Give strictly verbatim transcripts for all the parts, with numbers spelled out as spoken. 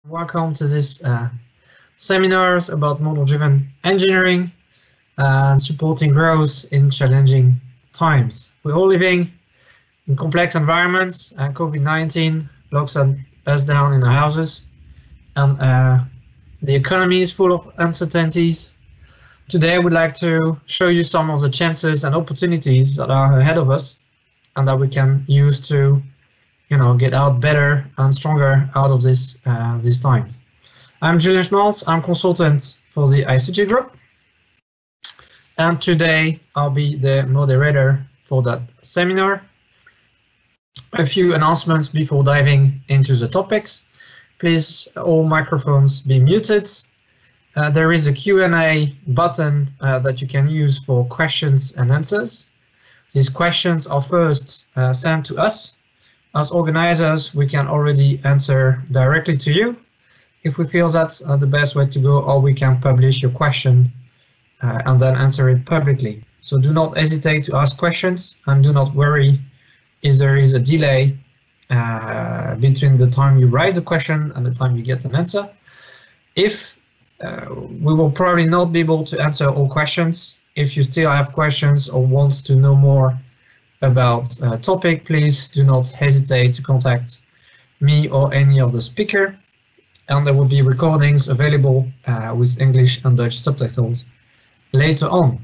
Welcome to this uh, seminars about model-driven engineering and supporting growth in challenging times. We're all living in complex environments, and COVID nineteen locks us down in our houses, and uh, the economy is full of uncertainties. Today, I would like to show you some of the chances and opportunities that are ahead of us, and that we can use to you know, get out better and stronger out of this uh, these times. I'm Julian Schmaltz, I'm consultant for the I C G Group, and today I'll be the moderator for that seminar. A few announcements before diving into the topics. Please, all microphones be muted. Uh, there is a Q and A button uh, that you can use for questions and answers. These questions are first uh, sent to us. As organizers, we can already answer directly to you if we feel that's uh, the best way to go, or we can publish your question uh, and then answer it publicly. So do not hesitate to ask questions, and do not worry if there is a delay uh, between the time you write the question and the time you get an answer. If uh, we will probably not be able to answer all questions. If you still have questions or want to know more about a topic, please do not hesitate to contact me or any of the speaker, and there will be recordings available uh, with English and Dutch subtitles later on.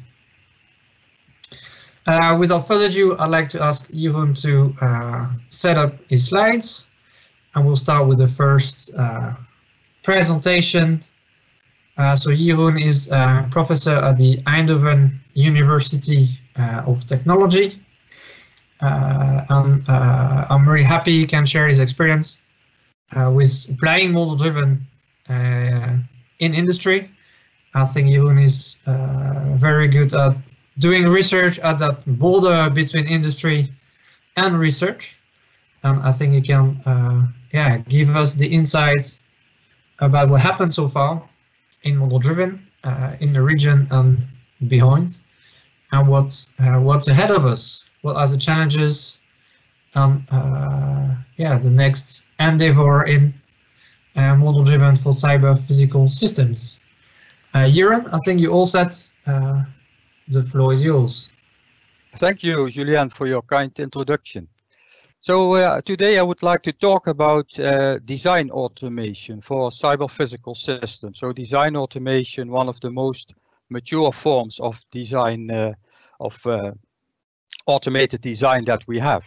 Uh, without further ado, I'd like to ask Jeroen to uh, set up his slides, and we'll start with the first uh, presentation. Uh, so Jeroen is a professor at the Eindhoven University uh, of Technology. Uh, and uh, I'm very happy he can share his experience uh, with applying model-driven uh, in industry. I think Jeroen is uh, very good at doing research at that border between industry and research, and I think he can uh, yeah, give us the insight about what happened so far in model-driven uh, in the region and beyond, and what uh, what's ahead of us. What are the challenges, and uh, yeah, the next endeavor in uh, model-driven for cyber physical systems. Uh, Jeroen, I think you all set. Uh, the floor is yours. Thank you, Julian, for your kind introduction. So uh, today I would like to talk about uh, design automation for cyber physical systems. So design automation, one of the most mature forms of design uh, of uh, automated design that we have.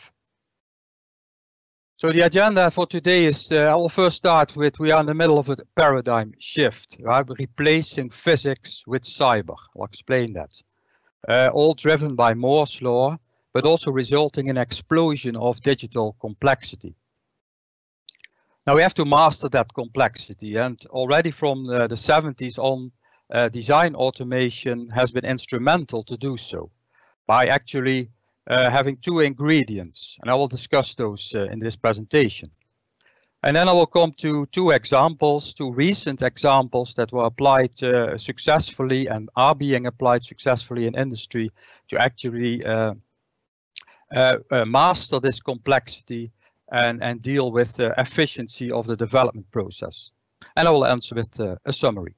So the agenda for today is, uh, I will first start with, we are in the middle of a paradigm shift, right? Replacing physics with cyber. I'll explain that. Uh, all driven by Moore's law, but also resulting in an explosion of digital complexity. Now we have to master that complexity, and already from uh, the seventies on, uh, design automation has been instrumental to do so by actually Uh, having two ingredients, and I will discuss those uh, in this presentation. And then I will come to two examples, two recent examples that were applied uh, successfully and are being applied successfully in industry to actually uh, uh, uh, master this complexity and, and deal with the efficiency of the development process. And I will answer with uh, a summary.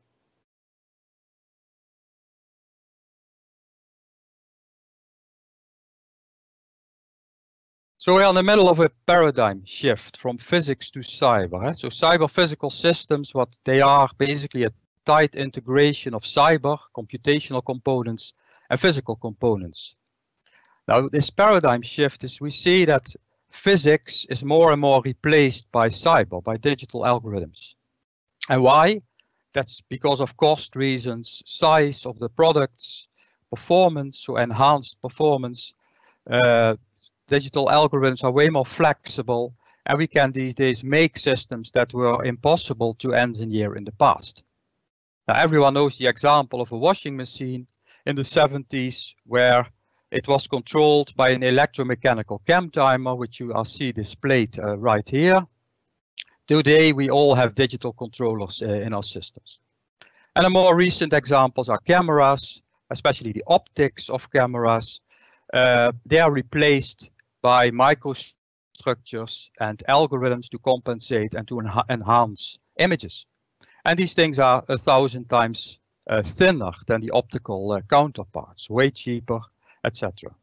So we are in the middle of a paradigm shift from physics to cyber. Eh? So cyber physical systems, what they are basically a tight integration of cyber, computational components and physical components. Now this paradigm shift is we see that physics is more and more replaced by cyber, by digital algorithms. And why? That's because of cost reasons, size of the products, performance, so enhanced performance. Uh, Digital algorithms are way more flexible, and we can these days make systems that were impossible to engineer in the past. Now, everyone knows the example of a washing machine in the seventies, where it was controlled by an electromechanical cam timer, which you will see displayed uh, right here. Today, we all have digital controllers uh, in our systems. And the more recent examples are cameras, especially the optics of cameras. Uh, they are replaced by microstructures and algorithms to compensate and to enha enhance images. And these things are a thousand times uh, thinner than the optical uh, counterparts, way cheaper, et cetera.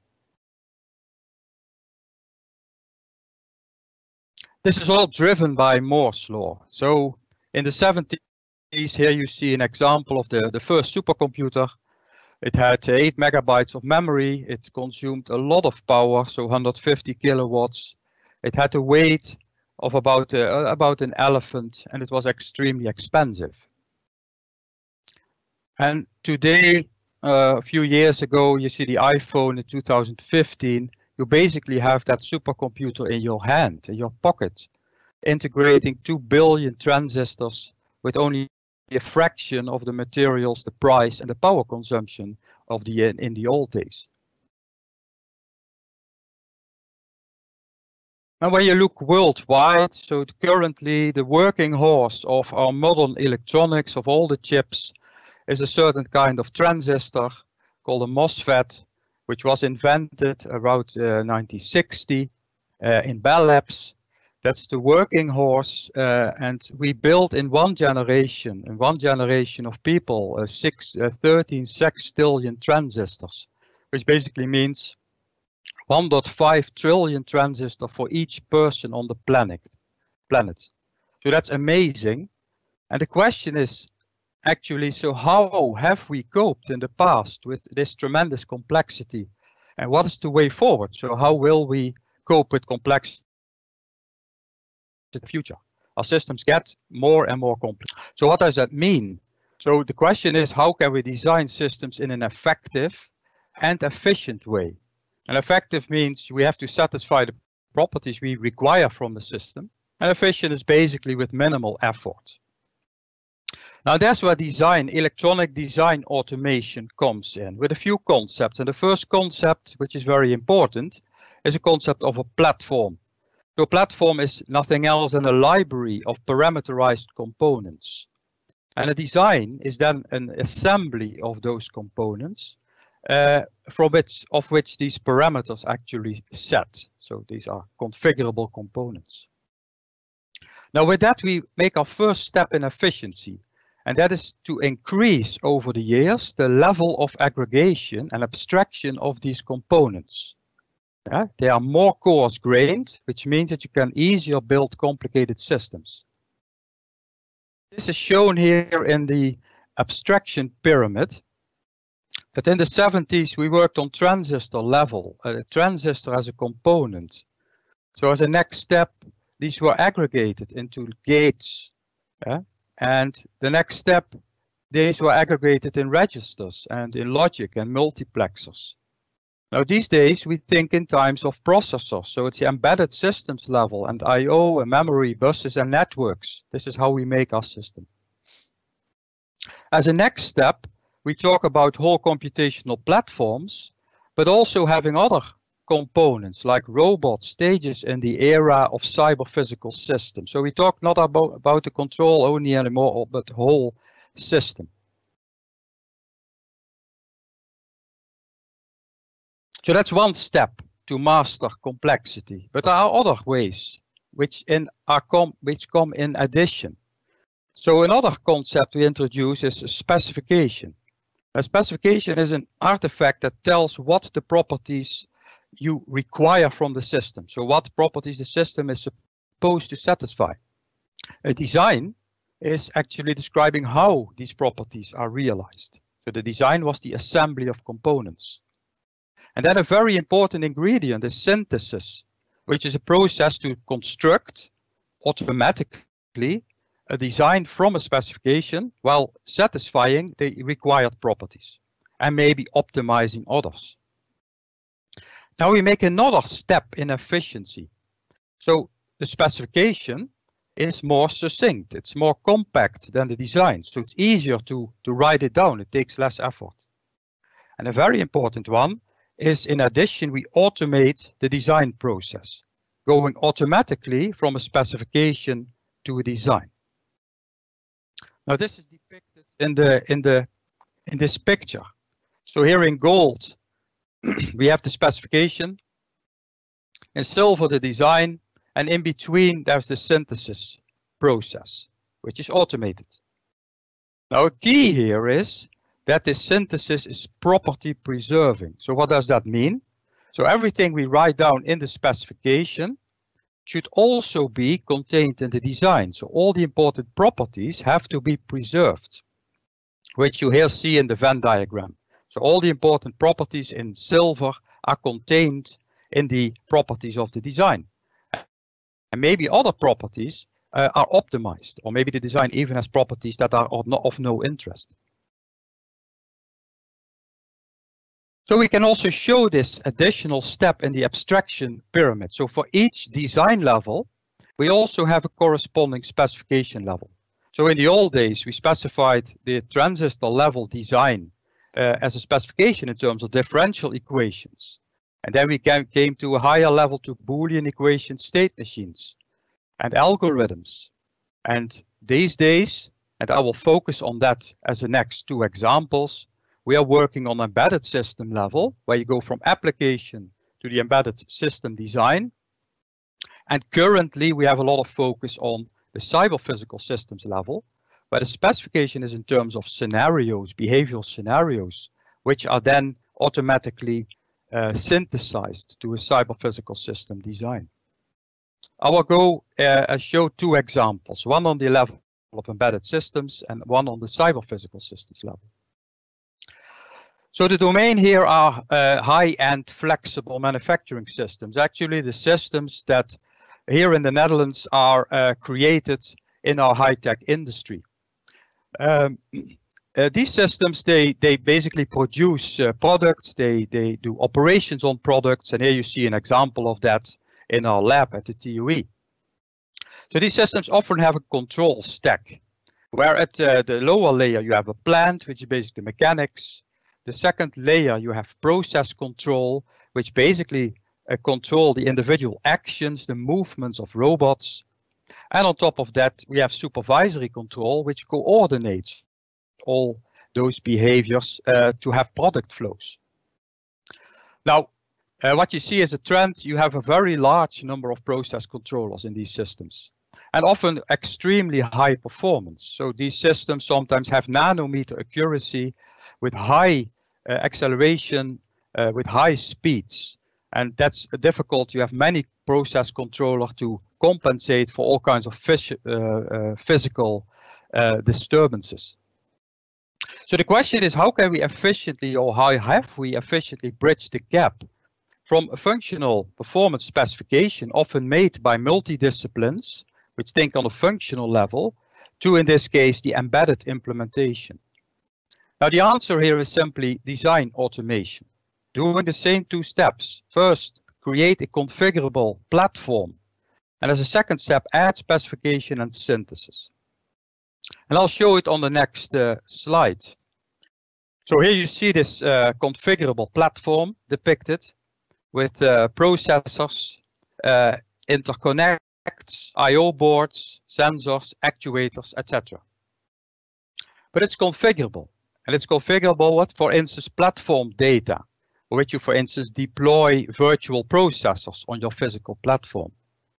This is all driven by Moore's law. So in the seventies, here you see an example of the, the first supercomputer. It had eight megabytes of memory. It consumed a lot of power, so one hundred fifty kilowatts. It had a weight of about, uh, about an elephant, and it was extremely expensive. And today, uh, a few years ago, you see the iPhone in two thousand fifteen. You basically have that supercomputer in your hand, in your pocket, integrating two billion transistors with only a fraction of the materials, the price, and the power consumption of the in, in the old days. And when you look worldwide, so currently the working horse of our modern electronics, of all the chips, is a certain kind of transistor called a MOSFET, which was invented around uh, nineteen sixty uh, in Bell Labs. That's the working horse, uh, and we built in one generation, in one generation of people, uh, six, uh, thirteen sextillion transistors, which basically means one point five trillion transistors for each person on the planet. Planet. So that's amazing. And the question is actually, so how have we coped in the past with this tremendous complexity? And what is the way forward? So how will we cope with complexity in the future? Our systems get more and more complex. So what does that mean? So the question is, how can we design systems in an effective and efficient way? And effective means we have to satisfy the properties we require from the system. And efficient is basically with minimal effort. Now that's where design, electronic design automation comes in with a few concepts. And the first concept, which is very important, is a concept of a platform. So a platform is nothing else than a library of parameterized components. And a design is then an assembly of those components uh, from which, of which these parameters actually set. So these are configurable components. Now with that, we make our first step in efficiency. And that is to increase over the years the level of aggregation and abstraction of these components. Yeah, they are more coarse-grained, which means that you can easier build complicated systems. This is shown here in the abstraction pyramid. But in the seventies, we worked on transistor level, a transistor as a component. So as a next step, these were aggregated into gates. Yeah? And the next step, these were aggregated in registers and in logic and multiplexers. Now these days we think in terms of processors, so it's the embedded systems level and I O and memory, buses and networks. This is how we make our system. As a next step, we talk about whole computational platforms, but also having other components like robot stages in the era of cyber physical systems. So we talk not about, about the control only anymore, but the whole system. So that's one step to master complexity, but there are other ways which, in are com which come in addition. So another concept we introduce is a specification. A specification is an artifact that tells what the properties you require from the system. So what properties the system is supposed to satisfy. A design is actually describing how these properties are realized. So the design was the assembly of components. And then a very important ingredient is synthesis, which is a process to construct automatically a design from a specification while satisfying the required properties and maybe optimizing others. Now we make another step in efficiency. So the specification is more succinct, it's more compact than the design, so it's easier to, to write it down, it takes less effort. And a very important one is, in addition, we automate the design process, going automatically from a specification to a design. Now this is depicted in the in the in this picture. So here in gold we have the specification, in silver the design, and in between there's the synthesis process. which is automated. Now, a key here is that this synthesis is property preserving. So what does that mean? So everything we write down in the specification should also be contained in the design. So all the important properties have to be preserved, which you here see in the Venn diagram. So all the important properties in silver are contained in the properties of the design. And maybe other properties uh, are optimized, or maybe the design even has properties that are of no, of no interest. So we can also show this additional step in the abstraction pyramid. So for each design level, we also have a corresponding specification level. So in the old days, we specified the transistor level design uh, as a specification in terms of differential equations. And then we came, came to a higher level to Boolean equation state machines and algorithms. And these days, and I will focus on that as the next two examples, we are working on embedded system level, where you go from application to the embedded system design. And currently, we have a lot of focus on the cyber physical systems level, where the specification is in terms of scenarios, behavioral scenarios, which are then automatically uh, synthesized to a cyber physical system design. I will go uh, show two examples, one on the level of embedded systems and one on the cyber physical systems level. So the domain here are uh, high-end flexible manufacturing systems, actually the systems that here in the Netherlands are uh, created in our high-tech industry. Um, uh, these systems, they, they basically produce uh, products, they, they do operations on products, and here you see an example of that in our lab at the T U E. So these systems often have a control stack, where at uh, the lower layer you have a plant, which is basically mechanics. The second layer you have process control, which basically uh, control the individual actions, the movements of robots. And on top of that, we have supervisory control, which coordinates all those behaviors uh, to have product flows. Now, uh, what you see is a trend. You have a very large number of process controllers in these systems, and often extremely high performance. So these systems sometimes have nanometer accuracy with high uh, acceleration, uh, with high speeds. And that's difficult. You have many process controllers to compensate for all kinds of phys uh, uh, physical uh, disturbances. So the question is, how can we efficiently, or how have we efficiently bridged the gap from a functional performance specification, often made by multidisciplines, which think on a functional level, to, in this case, the embedded implementation? Now, the answer here is simply design automation. Doing the same two steps. First, create a configurable platform. And as a second step, add specification and synthesis. And I'll show it on the next uh, slide. So here you see this uh, configurable platform depicted with uh, processors, uh, interconnects, I O boards, sensors, actuators, et cetera. But it's configurable. And it's configurable what? For instance, platform data, which you, for instance, deploy virtual processors on your physical platform.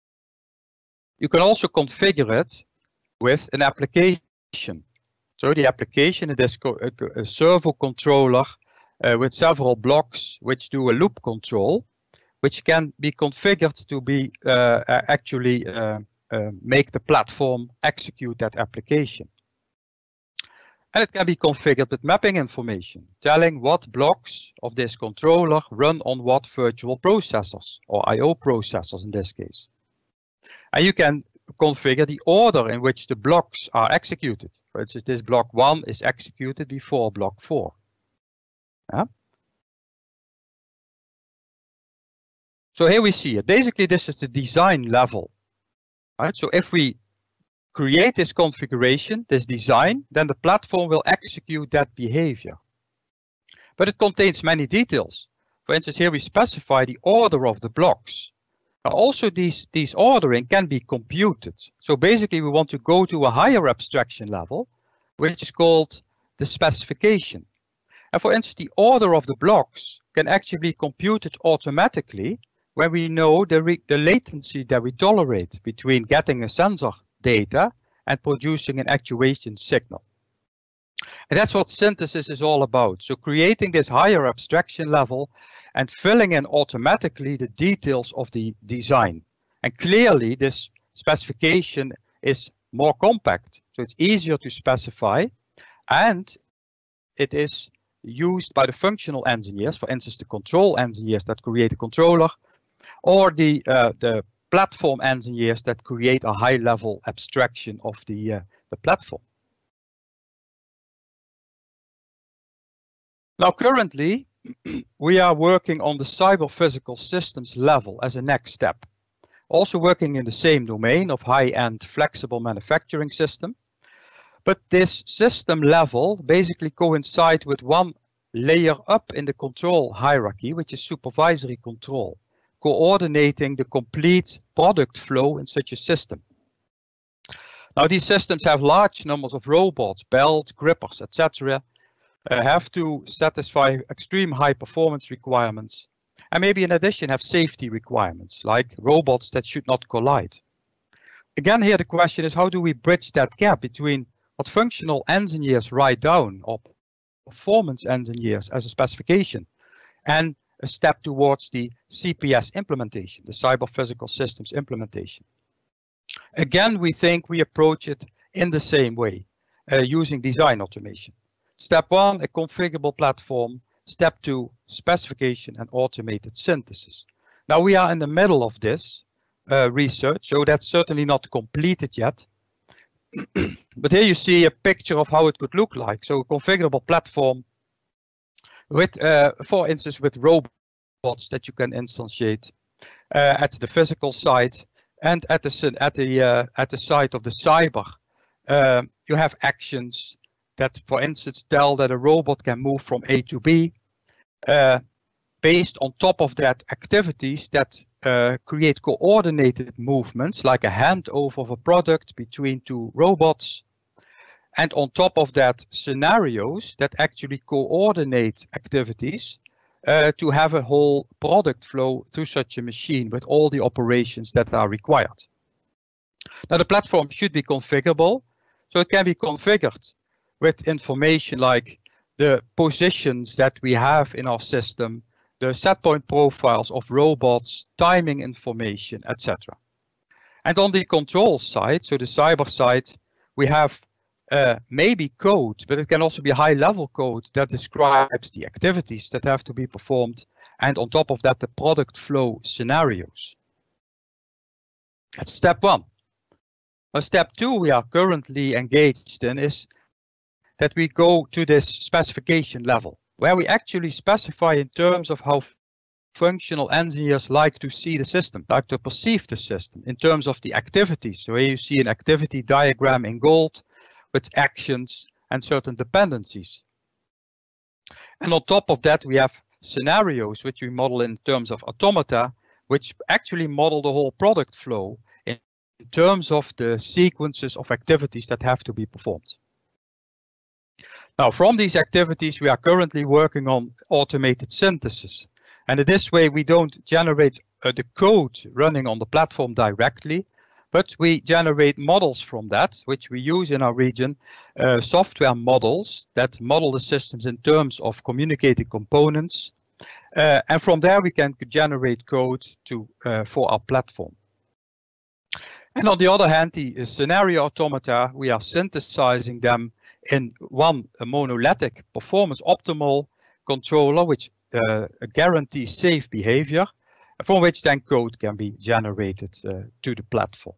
You can also configure it with an application. So the application is a servo controller uh, with several blocks which do a loop control, which can be configured to be uh, actually uh, uh, make the platform execute that application. And it can be configured with mapping information, telling what blocks of this controller run on what virtual processors, or I O processors in this case. And you can configure the order in which the blocks are executed. For instance, this block one is executed before block four. Yeah? So here we see it. Basically, this is the design level. Right? So if we create this configuration, this design, then the platform will execute that behavior. But it contains many details. For instance, here we specify the order of the blocks. Now also these, these ordering can be computed. So basically we want to go to a higher abstraction level, which is called the specification. And for instance, the order of the blocks can actually be computed automatically when we know the, re the latency that we tolerate between getting a sensor data and producing an actuation signal. And that's what synthesis is all about. So creating this higher abstraction level and filling in automatically the details of the design. And clearly this specification is more compact, so it's easier to specify, and it is used by the functional engineers, for instance, the control engineers that create a controller, or the, uh, the platform engineers that create a high-level abstraction of the, uh, the platform. Now, currently, we are working on the cyber physical systems level as a next step. Also working in the same domain of high-end flexible manufacturing system. But this system level basically coincides with one layer up in the control hierarchy, which is supervisory control, coordinating the complete product flow in such a system. Now, these systems have large numbers of robots, belts, grippers, et cetera, Uh, have to satisfy extreme high performance requirements, and maybe in addition have safety requirements like robots that should not collide. Again, here the question is, how do we bridge that gap between what functional engineers write down or performance engineers as a specification and a step towards the C P S implementation, the cyber physical systems implementation? Again, we think we approach it in the same way, uh, using design automation. Step one, a configurable platform. Step two, specification and automated synthesis. Now we are in the middle of this uh, research, so that's certainly not completed yet. But here you see a picture of how it could look like. So a configurable platform with, uh, for instance, with robots that you can instantiate uh, at the physical side, and at the at the uh, at the side of the cyber, uh, you have actions that, for instance, tell that a robot can move from A to B, uh, based on top of that activities that uh, create coordinated movements, like a handover of a product between two robots. And on top of that, scenarios that actually coordinate activities uh, to have a whole product flow through such a machine with all the operations that are required. Now, the platform should be configurable, so it can be configured with information like the positions that we have in our system, the set point profiles of robots, timing information, et cetera. And on the control side, so the cyber side, we have uh, maybe code, but it can also be high-level code that describes the activities that have to be performed, and on top of that, the product flow scenarios. That's step one. Now, step two we are currently engaged in is that we go to this specification level, where we actually specify in terms of how functional engineers like to see the system, like to perceive the system in terms of the activities. So here you see an activity diagram in gold with actions and certain dependencies. And on top of that, we have scenarios which we model in terms of automata, which actually model the whole product flow in terms of the sequences of activities that have to be performed. Now, from these activities, we are currently working on automated synthesis. And in this way, we don't generate uh, the code running on the platform directly, but we generate models from that, which we use in our region, uh, software models that model the systems in terms of communicating components. Uh, and from there, we can generate code to, uh, for our platform. And on the other hand, the scenario automata, we are synthesizing them in one a monolithic performance optimal controller, which uh, guarantees safe behavior, from which then code can be generated uh, to the platform.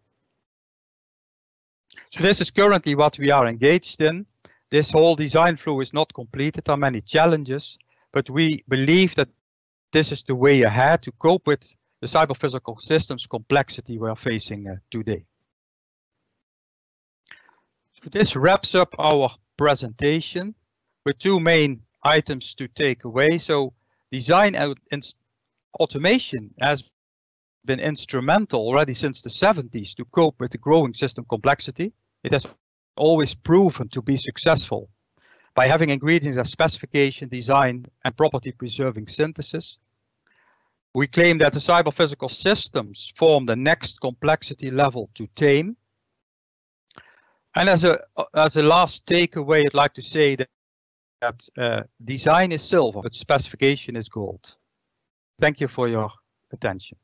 So this is currently what we are engaged in. This whole design flow is not completed. There are many challenges, but we believe that this is the way ahead to cope with the cyber physical systems complexity we are facing uh, today. So this wraps up our presentation with two main items to take away. So design and automation has been instrumental already since the seventies to cope with the growing system complexity. It has always proven to be successful by having ingredients as specification, design, and property preserving synthesis. We claim that the cyber physical systems form the next complexity level to tame. And as a as a last takeaway, I'd like to say that, that uh, design is silver, but specification is gold. Thank you for your attention.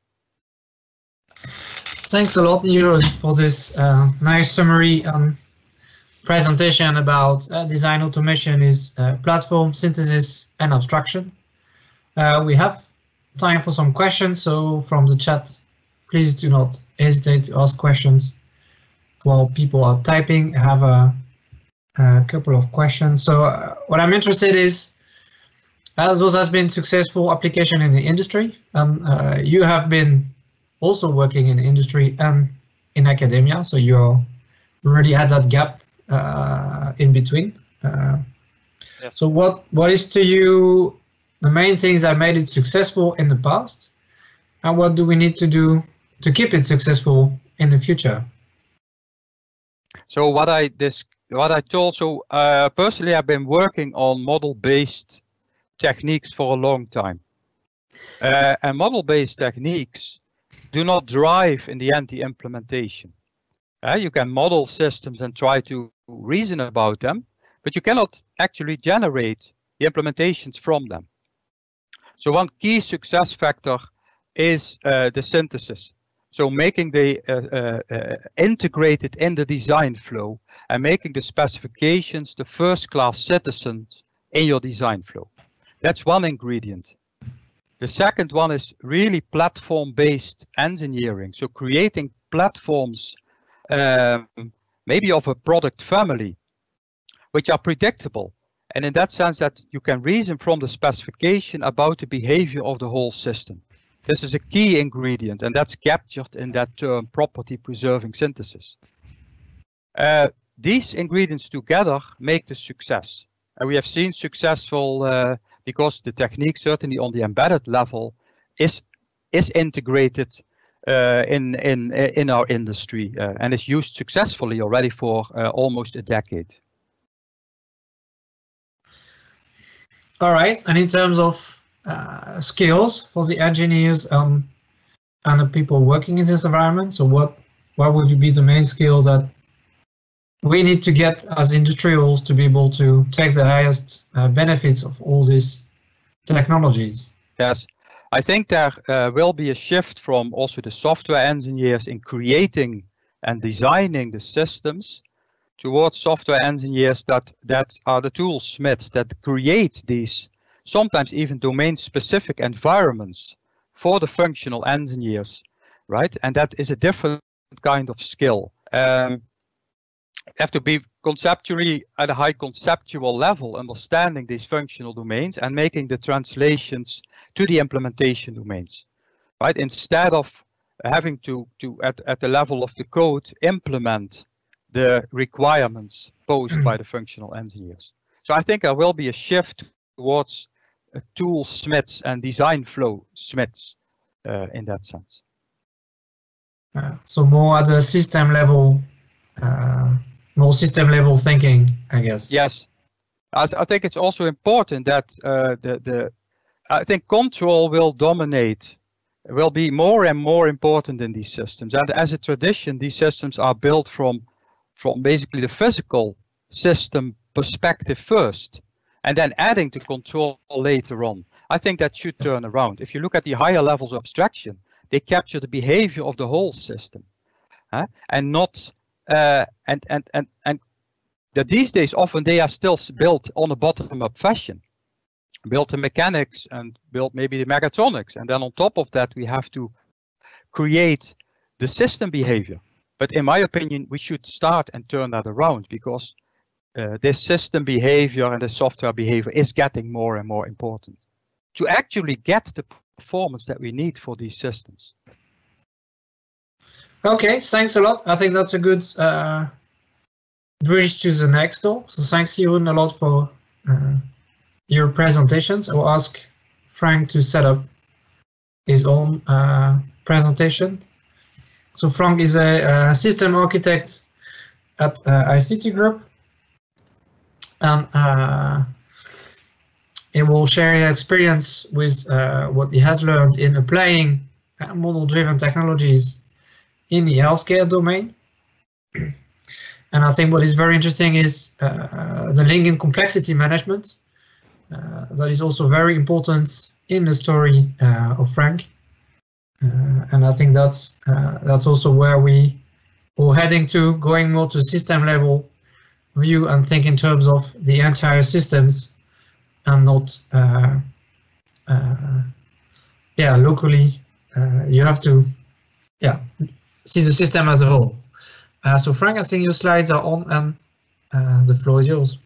Thanks a lot, Jeroen, for this uh, nice summary and presentation about uh, design automation is uh, platform, synthesis, and abstraction. Uh, we have time for some questions, so from the chat, please do not hesitate to ask questions while people are typing. I have a, a couple of questions. So uh, what I'm interested is, as those has been successful application in the industry, and uh, you have been also working in industry and in academia, so you already had that gap uh, in between. Uh, yes. So what what is to you the main things that made it successful in the past, and what do we need to do to keep it successful in the future? So what I this what I told so uh, personally, I've been working on model-based techniques for a long time, uh, and model-based techniques do not drive in the end the implementation. Uh, you can model systems and try to reason about them, but you cannot actually generate the implementations from them. So one key success factor is uh, the synthesis. So making the uh, uh, uh, integrated in the design flow and making the specifications the first-class citizens in your design flow. That's one ingredient. The second one is really platform-based engineering. So creating platforms, um, maybe of a product family, which are predictable. And in that sense that you can reason from the specification about the behavior of the whole system. This is a key ingredient, and that's captured in that term property-preserving synthesis. Uh, these ingredients together make the success. And we have seen successful uh, because the technique, certainly on the embedded level, is is integrated uh, in in in our industry uh, and is used successfully already for uh, almost a decade. All right, and in terms of uh, skills for the engineers um, and the people working in this environment, so what what would be the main skills that we need to get as industrials to be able to take the highest uh, benefits of all these technologies? Yes, I think there uh, will be a shift from also the software engineers in creating and designing the systems towards software engineers that, that are the toolsmiths that create these, sometimes even domain-specific environments for the functional engineers, right? And that is a different kind of skill. Um, have to be conceptually at a high conceptual level, understanding these functional domains and making the translations to the implementation domains, right? Instead of having to, to at, at the level of the code, implement the requirements posed by the functional engineers. So I think there will be a shift towards uh, tool smiths and design flow smiths uh, in that sense. Uh, so more at the system level, uh, more system level thinking, I guess. Yes, I, th I think it's also important that uh, the the I think control will dominate, will be more and more important in these systems. And as a tradition, these systems are built from from basically the physical system perspective first, and then adding to control later on. I think that should turn around. If you look at the higher levels of abstraction, they capture the behavior of the whole system, huh? and not uh, and and and and that these days often they are still built on a bottom-up fashion, built the mechanics and built maybe the mechatronics, and then on top of that we have to create the system behavior. But in my opinion, we should start and turn that around, because uh, this system behavior and the software behavior is getting more and more important to actually get the performance that we need for these systems. Okay, thanks a lot. I think that's a good uh, bridge to the next door. So thanks, Jeroen, a lot for uh, your presentations. I'll ask Frank to set up his own uh, presentation. So Frank is a, a system architect at uh, I C T Group, and uh, he will share his experience with uh, what he has learned in applying uh, model-driven technologies in the healthcare domain. And I think what is very interesting is uh, the link in complexity management. Uh, that is also very important in the story uh, of Frank. Uh, and I think that's uh, that's also where we are heading to, going more to system level view and think in terms of the entire systems and not uh, uh, yeah locally. Uh, you have to yeah see the system as a whole. Uh, so Frank, I think your slides are on and uh, the floor is yours.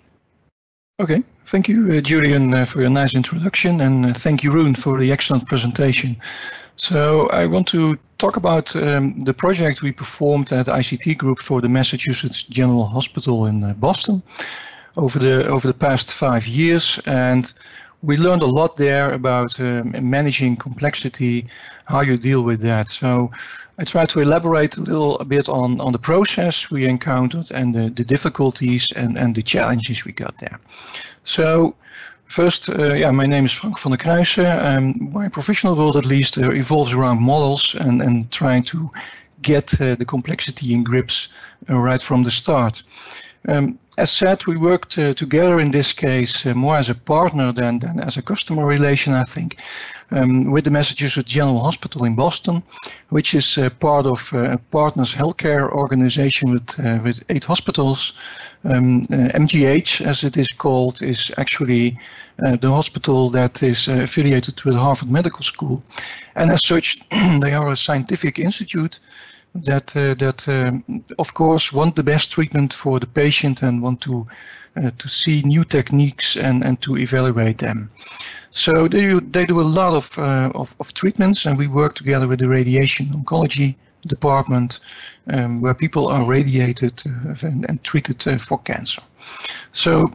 Okay, thank you, uh, Julian, uh, for your nice introduction, and uh, thank you, Rune, for the excellent presentation. So I want to talk about um, the project we performed at I C T Group for the Massachusetts General Hospital in uh, Boston over the over the past five years, and we learned a lot there about um, managing complexity, how you deal with that. So I try to elaborate a little a bit on, on the process we encountered and the, the difficulties and, and the challenges we got there. So first, uh, yeah, my name is Frank van der Kruijsen. Um, my professional world, at least, uh, evolves around models and, and trying to get uh, the complexity in grips uh, right from the start. Um, as said, we worked uh, together in this case uh, more as a partner than, than as a customer relation, I think, um, with the Massachusetts General Hospital in Boston, which is uh, part of uh, a partners healthcare organization with, uh, with eight hospitals. Um, uh, M G H, as it is called, is actually uh, the hospital that is uh, affiliated with Harvard Medical School. And as such, they are a scientific institute that uh, that um, of course want the best treatment for the patient and want to uh, to see new techniques and and to evaluate them. So they do, they do a lot of, uh, of of treatments, and we work together with the radiation oncology department, um, where people are radiated uh, and, and treated uh, for cancer. So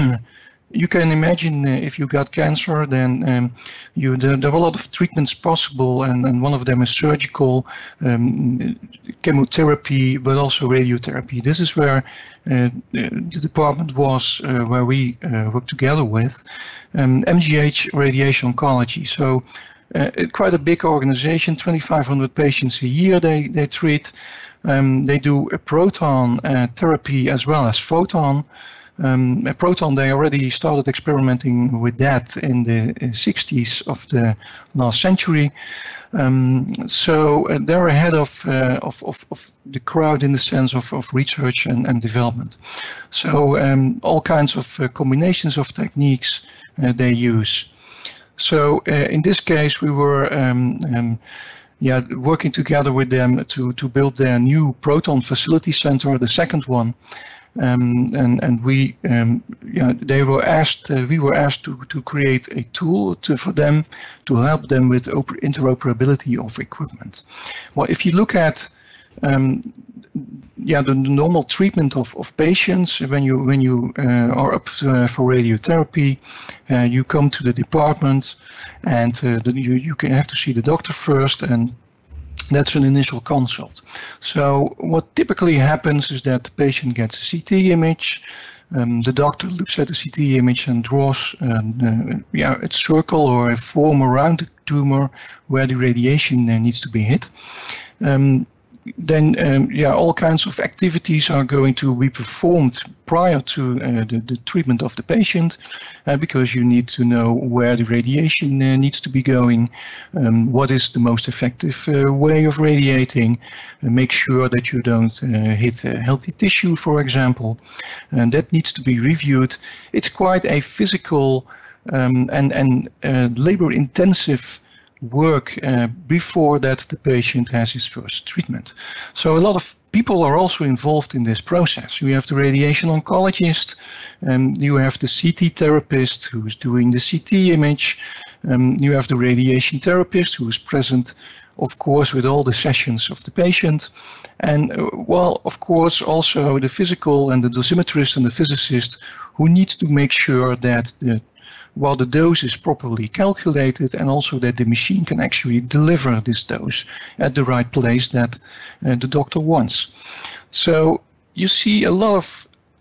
you can imagine uh, if you got cancer, then um, you there, there are a lot of treatments possible, and, and one of them is surgical, um, chemotherapy, but also radiotherapy. This is where uh, the department was, uh, where we uh, work together with um, M G H Radiation Oncology. So uh, quite a big organization, twenty-five hundred patients a year they, they treat. Um, they do a proton uh, therapy as well as photon. Um, a proton, they already started experimenting with that in the sixties of the last century. Um, so uh, they're ahead of, uh, of, of, of the crowd in the sense of, of research and, and development. So um, all kinds of uh, combinations of techniques uh, they use. So uh, in this case, we were um, um, yeah, working together with them to, to build their new proton facility center, the second one. Um, and and we um, yeah they were asked uh, we were asked to to create a tool to, for them to help them with interoperability of equipment. Well, if you look at um, yeah the, the normal treatment of, of patients, when you when you uh, are up uh, for radiotherapy, uh, you come to the department, and uh, the, you you can have to see the doctor first, and that's an initial consult. So what typically happens is that the patient gets a C T image. Um, the doctor looks at the C T image and draws an, uh, yeah, a circle or a form around the tumor where the radiation uh, needs to be hit. Um, then um, yeah, all kinds of activities are going to be performed prior to uh, the, the treatment of the patient, uh, because you need to know where the radiation uh, needs to be going, um, what is the most effective uh, way of radiating, and make sure that you don't uh, hit a healthy tissue, for example, and that needs to be reviewed. It's quite a physical um, and, and uh, labor-intensive work uh, before that the patient has his first treatment. So a lot of people are also involved in this process. You have the radiation oncologist, and you have the C T therapist who's doing the C T image, um, you have the radiation therapist who is present, of course, with all the sessions of the patient, and uh, well, of course, also the physical and the dosimetrist and the physicist who need to make sure that the while the dose is properly calculated, and also that the machine can actually deliver this dose at the right place that uh, the doctor wants. So you see a lot of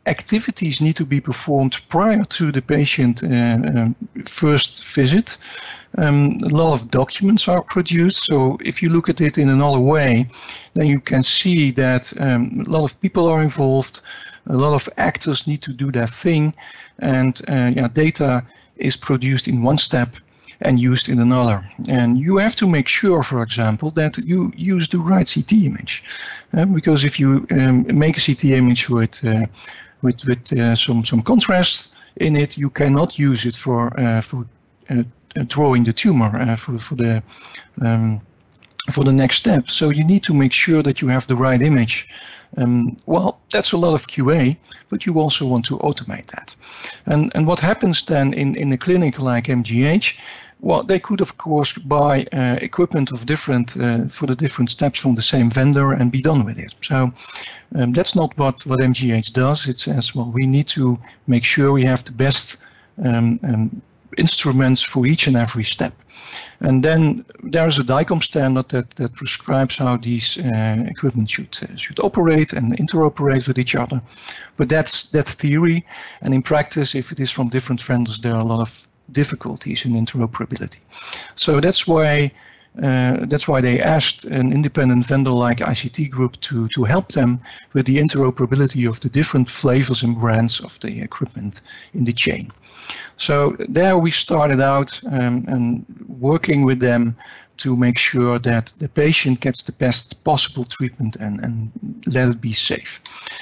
activities need to be performed prior to the patient uh, um, first visit. Um, a lot of documents are produced, so if you look at it in another way, then you can see that um, a lot of people are involved, a lot of actors need to do their thing, and uh, yeah, data is produced in one step and used in another. And you have to make sure, for example, that you use the right C T image, uh, because if you um, make a C T image with uh, with, with uh, some some contrast in it, you cannot use it for uh, for uh, drawing the tumor uh, for for the um, for the next step. So you need to make sure that you have the right image. Um, well, that's a lot of Q A, but you also want to automate that. And and what happens then in in a clinic like M G H? Well, they could of course buy uh, equipment of different uh, for the different steps from the same vendor and be done with it. So um, that's not what what M G H does. It says, well, we need to make sure we have the best um, um, instruments for each and every step. And then there's a DICOM standard that, that prescribes how these uh, equipment should uh, should operate and interoperate with each other. But that's that's theory, and in practice, if it is from different vendors, there are a lot of difficulties in interoperability. So that's why uh, that's why they asked an independent vendor like I C T Group to to help them with the interoperability of the different flavors and brands of the equipment in the chain. So there we started out um, and working with them to make sure that the patient gets the best possible treatment and, and let it be safe.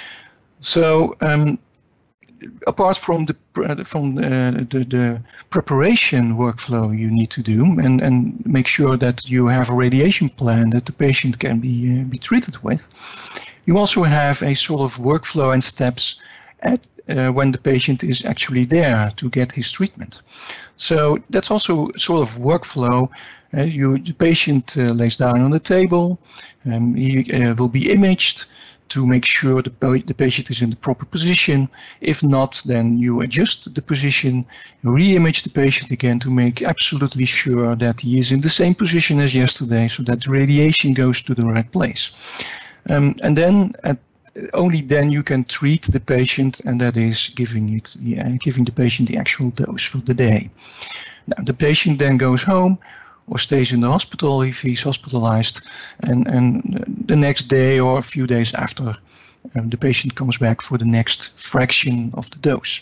So um, apart from the from uh, the, the preparation workflow you need to do and, and make sure that you have a radiation plan that the patient can be, uh, be treated with, you also have a sort of workflow and steps at uh, when the patient is actually there to get his treatment. So that's also sort of workflow. Uh, you, the patient uh, lays down on the table, um, he uh, will be imaged to make sure the, the patient is in the proper position. If not, then you adjust the position, re-image the patient again to make absolutely sure that he is in the same position as yesterday so that the radiation goes to the right place. Um, and then at only then you can treat the patient, and that is giving it, yeah, giving the patient the actual dose for the day. Now the patient then goes home or stays in the hospital if he's hospitalized, and, and the next day or a few days after, um, the patient comes back for the next fraction of the dose.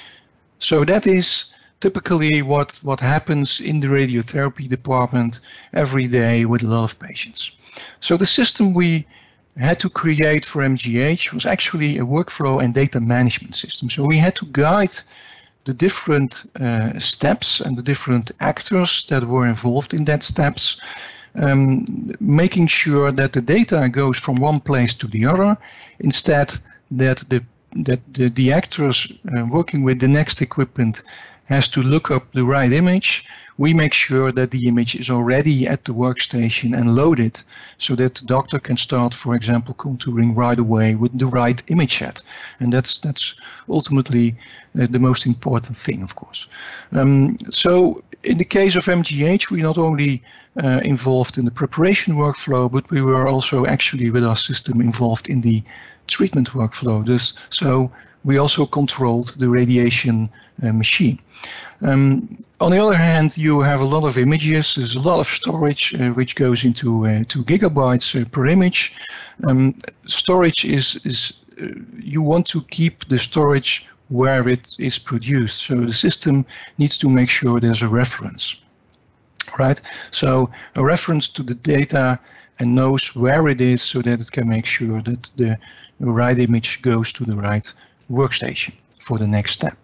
So that is typically what, what happens in the radiotherapy department every day with a lot of patients. So the system we had to create for M G H was actually a workflow and data management system. So we had to guide the different uh, steps and the different actors that were involved in that steps, um, making sure that the data goes from one place to the other, instead that the that the, the actors uh, working with the next equipment has to look up the right image. We make sure that the image is already at the workstation and loaded so that the doctor can start, for example, contouring right away with the right image set. And that's that's ultimately uh, the most important thing, of course. Um, so in the case of M G H, we not only uh, involved in the preparation workflow, but we were also actually with our system involved in the treatment workflow. This, so we also controlled the radiation uh, machine. Um, on the other hand, you have a lot of images. There's a lot of storage uh, which goes into uh, two gigabytes uh, per image. Um, storage is is uh, you want to keep the storage where it is produced. So the system needs to make sure there's a reference, right? So a reference to the data and knows where it is so that it can make sure that the right image goes to the right workstation for the next step.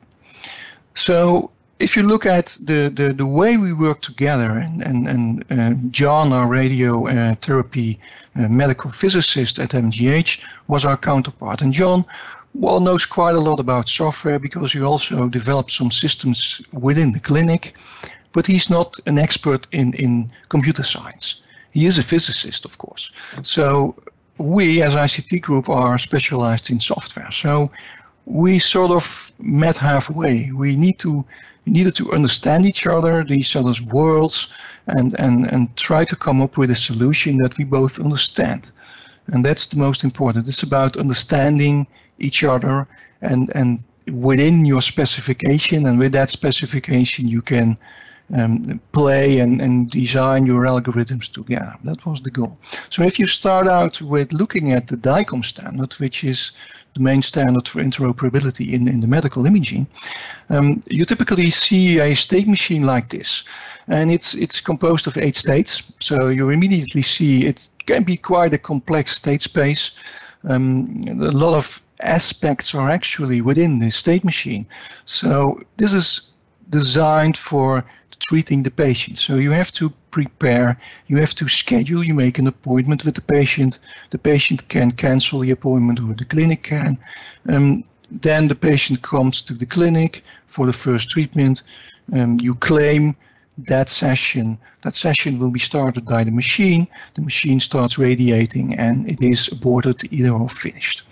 So if you look at the, the, the way we work together, and, and, and uh, John, our radio uh, therapy uh, medical physicist at M G H, was our counterpart. And John, well, knows quite a lot about software because he also developed some systems within the clinic, but he's not an expert in, in computer science. He is a physicist, of course. So we, as I C T Group, are specialized in software. So we sort of met halfway. We need to we needed to understand each other, each other's worlds, and, and, and try to come up with a solution that we both understand. And that's the most important. It's about understanding each other, and, and within your specification, and with that specification you can um, play and, and design your algorithms together. That was the goal. So if you start out with looking at the DICOM standard, which is the main standard for interoperability in, in the medical imaging, um, you typically see a state machine like this. And it's, it's composed of eight states, so you immediately see it can be quite a complex state space. Um, a lot of aspects are actually within the state machine. So this is designed for treating the patient. So you have to prepare, you have to schedule, you make an appointment with the patient, the patient can cancel the appointment or the clinic can. Um, then the patient comes to the clinic for the first treatment, um, you claim that session. That session will be started by the machine, the machine starts radiating and it is aborted either or finished.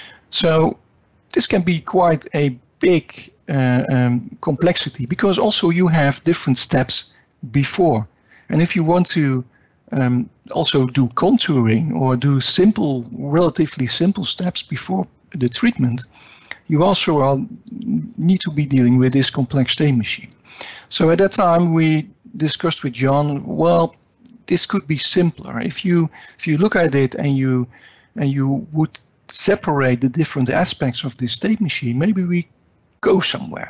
So this can be quite a big uh, um, complexity, because also you have different steps before. And if you want to um, also do contouring or do simple, relatively simple steps before the treatment, you also are, need to be dealing with this complex state machine. So at that time we discussed with John, well, this could be simpler. If you if you look at it and you and you would separate the different aspects of this state machine, maybe we go somewhere.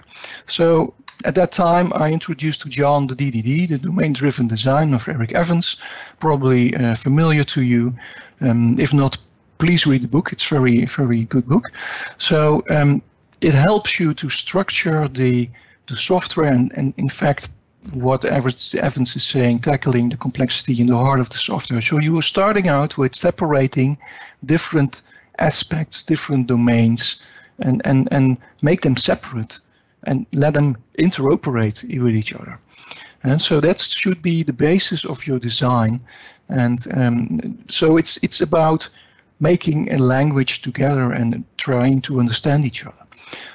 So at that time I introduced to John the D D D, the domain-driven design of Eric Evans, probably uh, familiar to you. Um, if not, please read the book. It's very, very good book. So um, it helps you to structure the the software and, and in fact what Evans is saying, tackling the complexity in the heart of the software. So you are starting out with separating different aspects, different domains, and, and, and make them separate and let them interoperate with each other. And so that should be the basis of your design. And um, so it's, it's about making a language together and trying to understand each other.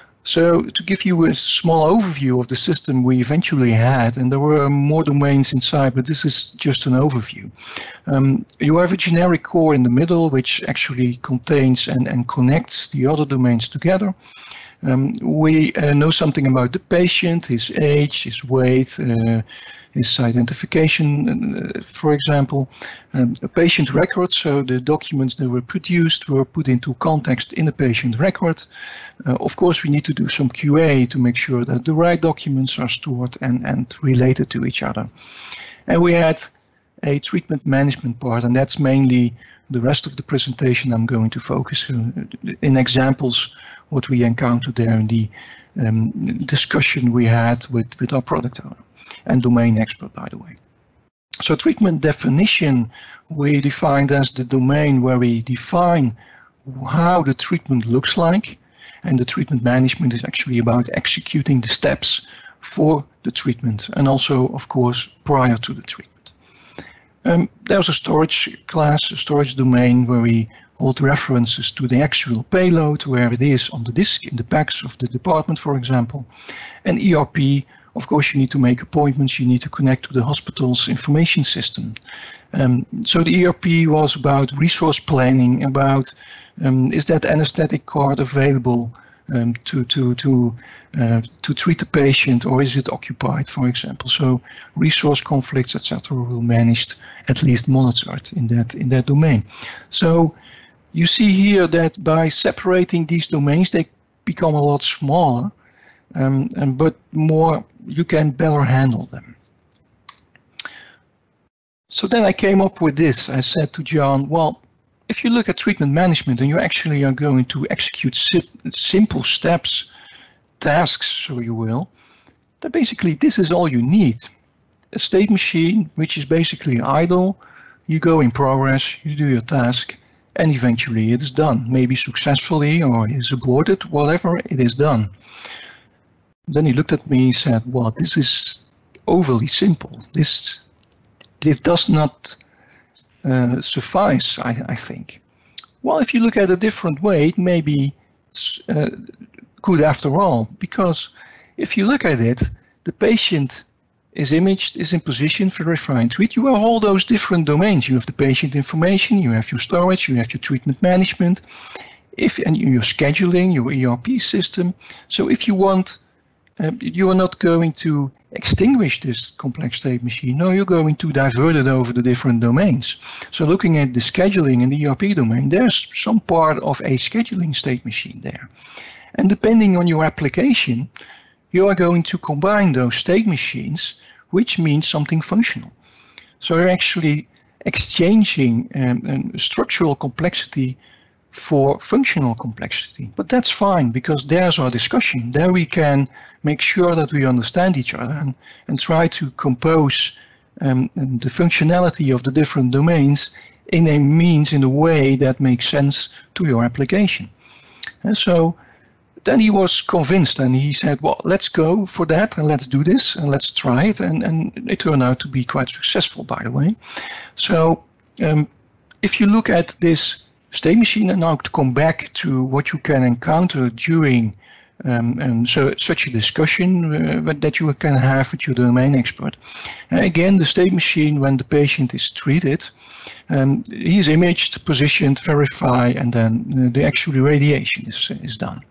So to give you a small overview of the system we eventually had, and there were more domains inside, but this is just an overview. Um, you have a generic core in the middle, which actually contains and, and connects the other domains together. Um, we uh, know something about the patient, his age, his weight, uh, his identification, uh, for example, um, a patient record, so the documents that were produced were put into context in the patient record. Uh, of course, we need to do some Q A to make sure that the right documents are stored and, and related to each other. And we had a treatment management part, and that's mainly the rest of the presentation I'm going to focus uh, in examples what we encountered there in the um, discussion we had with, with our product owner and domain expert, by the way. So treatment definition we defined as the domain where we define how the treatment looks like, and the treatment management is actually about executing the steps for the treatment and also, of course, prior to the treatment. Um, there's a storage class, a storage domain where we hold references to the actual payload, where it is on the disk in the packs of the department, for example. And E R P, of course, you need to make appointments, you need to connect to the hospital's information system. Um, so the E R P was about resource planning, about um, is that anesthetic card available um, to to to uh, to treat the patient, or is it occupied, for example. So resource conflicts, et cetera, will managed, at least monitored in that in that domain. So you see here that by separating these domains, they become a lot smaller, um, and but more you can better handle them. So then I came up with this. I said to John, well, if you look at treatment management and you actually are going to execute si simple steps, tasks, so you will, then basically this is all you need. A state machine, which is basically idle, you go in progress, you do your task, and eventually it is done. Maybe successfully or is aborted, whatever, it is done. Then he looked at me and said, well, this is overly simple. This, this does not uh, suffice, I, I think. Well, if you look at a different way, it may be uh, good after all, because if you look at it, the patient is imaged, is in position, verify and treat. You have all those different domains. You have the patient information, you have your storage, you have your treatment management. if and your scheduling, your E R P system. So if you want, uh, you are not going to extinguish this complex state machine. No, you're going to divert it over the different domains. So looking at the scheduling in the E R P domain, there's some part of a scheduling state machine there. And depending on your application, you are going to combine those state machines, which means something functional. So you're actually exchanging um, um, structural complexity for functional complexity. But that's fine, because there's our discussion. There we can make sure that we understand each other and, and try to compose um, the functionality of the different domains in a means, in a way that makes sense to your application. And so then he was convinced, and he said, well, let's go for that and let's do this and let's try it. And, and it turned out to be quite successful, by the way. So um, if you look at this state machine, and now to come back to what you can encounter during um, and so such a discussion uh, that you can have with your domain expert. Uh, again, the state machine, when the patient is treated, um, he is imaged, positioned, verified, and then uh, the actual radiation is, is done.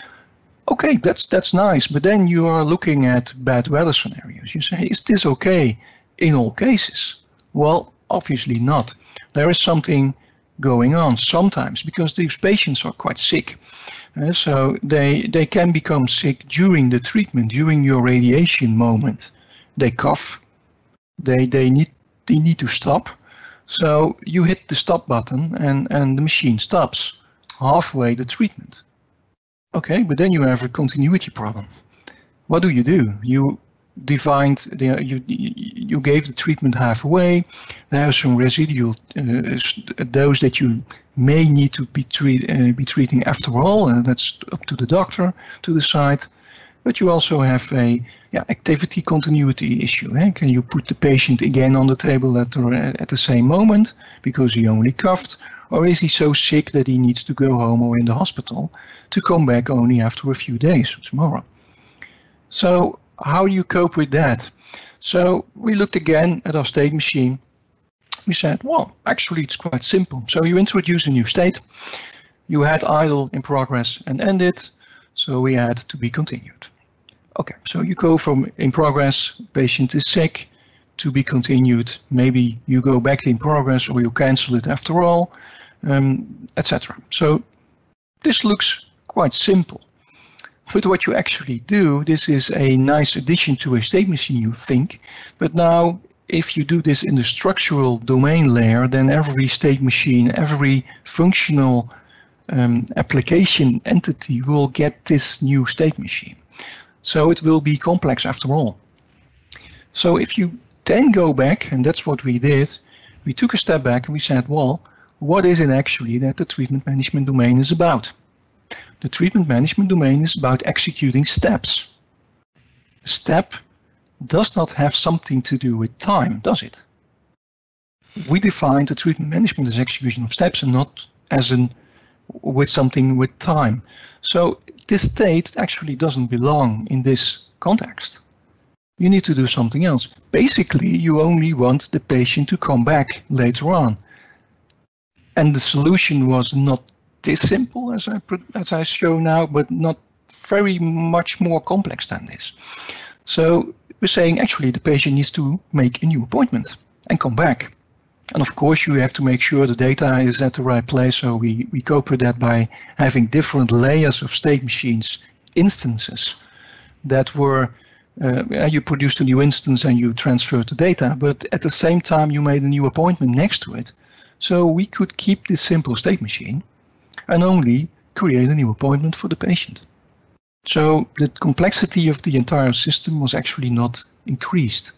Okay, that's that's nice, but then you are looking at bad weather scenarios. You say, is this okay in all cases? Well, obviously not. There is something going on sometimes, because these patients are quite sick. Uh, so they they can become sick during the treatment, during your radiation moment. They cough, they they need they need to stop. So you hit the stop button and, and the machine stops halfway the treatment. Okay, but then you have a continuity problem. What do you do? You defined the, you you gave the treatment halfway. There are some residual uh, dose that you may need to be treat uh, be treating after all, and that's up to the doctor to decide. But you also have a yeah, activity continuity issue. Eh? Can you put the patient again on the table at the, at the same moment because he only coughed? Or is he so sick that he needs to go home or in the hospital to come back only after a few days, tomorrow? So how do you cope with that? So we looked again at our state machine. We said, well, actually it's quite simple. So you introduce a new state. You had idle, in progress, and ended. So we had to be continued. Okay, so you go from in progress, patient is sick, to be continued. Maybe you go back to in progress or you cancel it after all, um, et cetera. So this looks quite simple. But what you actually do, this is a nice addition to a state machine, you think. But now, if you do this in the structural domain layer, then every state machine, every functional um, application entity will get this new state machine. So it will be complex after all. So if you then go back, and that's what we did, we took a step back and we said, well, what is it actually that the treatment management domain is about? The treatment management domain is about executing steps. A step does not have something to do with time, does it? We defined the treatment management as execution of steps and not as an with something with time. So this state actually doesn't belong in this context. You need to do something else. Basically, you only want the patient to come back later on. And the solution was not this simple as I, as I show now, but not very much more complex than this. So we're saying actually the patient needs to make a new appointment and come back. And of course you have to make sure the data is at the right place, so we, we cope with that by having different layers of state machines, instances that were, uh, you produced a new instance and you transferred the data, but at the same time you made a new appointment next to it. So we could keep this simple state machine and only create a new appointment for the patient. So the complexity of the entire system was actually not increased.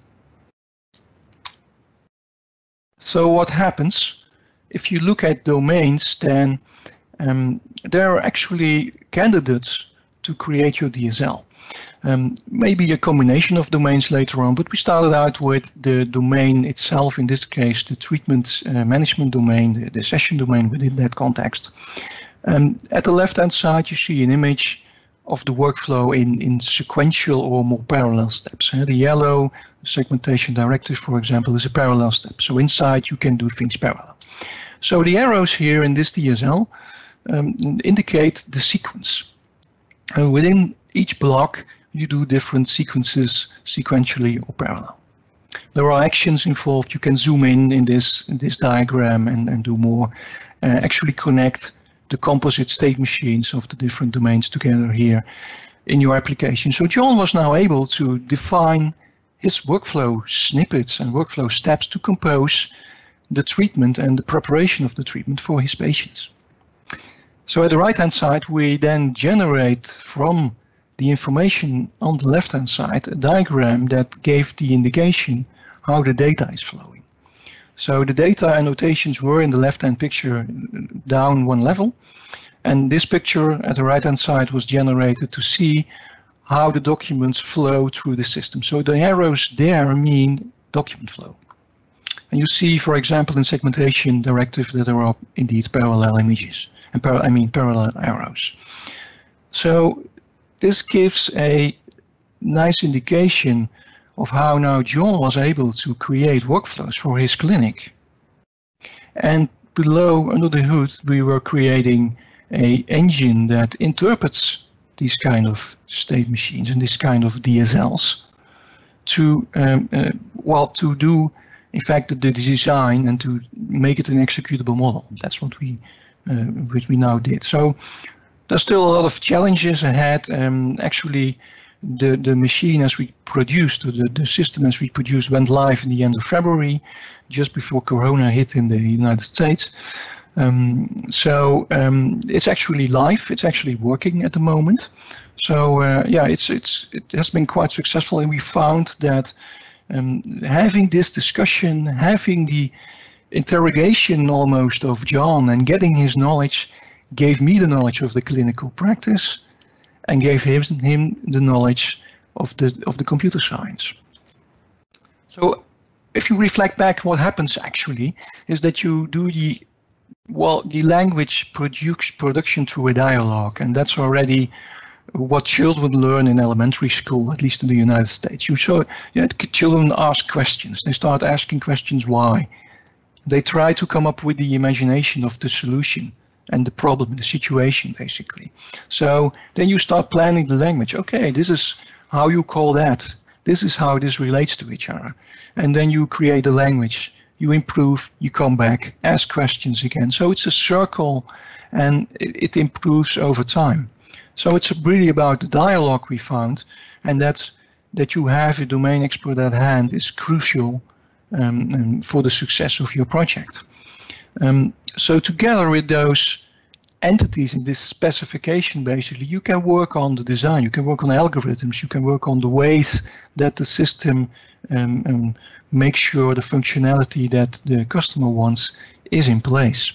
So what happens if you look at domains, then um, there are actually candidates to create your D S L. Um, maybe a combination of domains later on, but we started out with the domain itself, in this case the treatment uh, management domain, the, the session domain within that context. Um, at the left hand side you see an image of the workflow in, in sequential or more parallel steps. Uh, the yellow segmentation directive, for example, is a parallel step. So inside you can do things parallel. So the arrows here in this D S L um, indicate the sequence. And within each block, you do different sequences sequentially or parallel. There are actions involved. You can zoom in in this, in this diagram and, and do more. Uh, actually connect the composite state machines of the different domains together here in your application. So John was now able to define his workflow snippets and workflow steps to compose the treatment and the preparation of the treatment for his patients. So at the right-hand side, we then generate from the information on the left-hand side a diagram that gave the indication how the data is flowing. So the data annotations were in the left-hand picture down one level, and this picture at the right-hand side was generated to see how the documents flow through the system. So the arrows there mean document flow. And you see, for example, in segmentation directive that there are indeed parallel images, and par I mean parallel arrows. So this gives a nice indication of how now John was able to create workflows for his clinic. And below, under the hood, we were creating an engine that interprets these kind of state machines and this kind of D S Ls to, um, uh, well, to do, in fact, the, the design and to make it an executable model. That's what we, uh, what we now did. So there's still a lot of challenges ahead. Um, actually, the, the machine as we produced, the, the system as we produced went live in the end of February, just before Corona hit in the United States. Um, so um, it's actually live, it's actually working at the moment. So uh, yeah, it's, it's, it has been quite successful, and we found that um, having this discussion, having the interrogation almost of John and getting his knowledge gave me the knowledge of the clinical practice and gave him, him the knowledge of the, of the computer science. So if you reflect back, what happens actually is that you do the Well, the language produce, production through a dialogue, and that's already what children learn in elementary school, at least in the United States. You saw you know, children ask questions. They start asking questions why. They try to come up with the imagination of the solution and the problem, the situation, basically. So then you start planning the language. Okay, this is how you call that. This is how this relates to each other. And then you create a language. You improve, you come back, ask questions again. So it's a circle, and it, it improves over time. So it's really about the dialogue we found, and that's that you have a domain expert at hand is crucial um, for the success of your project. Um, so together with those entities in this specification, basically, you can work on the design, you can work on algorithms, you can work on the ways that the system um, um, makes sure the functionality that the customer wants is in place.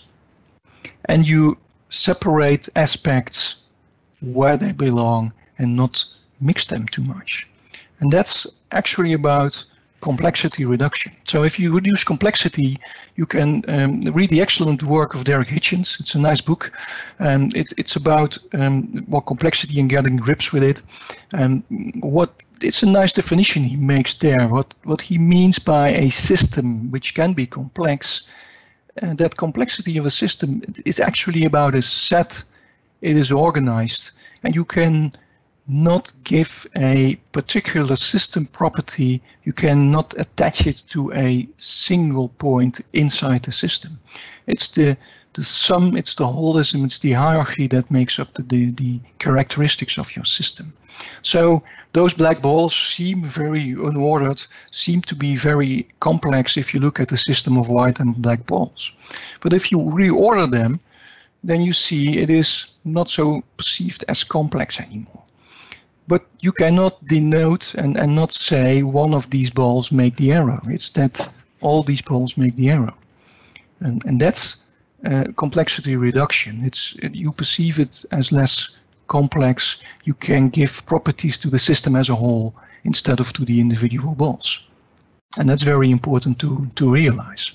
And you separate aspects where they belong and not mix them too much. And that's actually about complexity reduction. So if you reduce complexity, you can um, read the excellent work of Derek Hitchens. It's a nice book, and it, it's about um, what complexity and getting grips with it. And what it's a nice definition he makes there. What what he means by a system which can be complex, and that complexity of a system is actually about a set. It is organized, and you can not give a particular system property, you cannot attach it to a single point inside the system. It's the the sum, it's the holism, it's the hierarchy that makes up the, the, the characteristics of your system. So those black balls seem very unordered, seem to be very complex if you look at the system of white and black balls. But if you reorder them, then you see it is not so perceived as complex anymore. But you cannot denote and, and not say one of these balls make the arrow. It's that all these balls make the arrow. And, and that's uh, complexity reduction. It's, you perceive it as less complex. You can give properties to the system as a whole instead of to the individual balls. And that's very important to, to realize.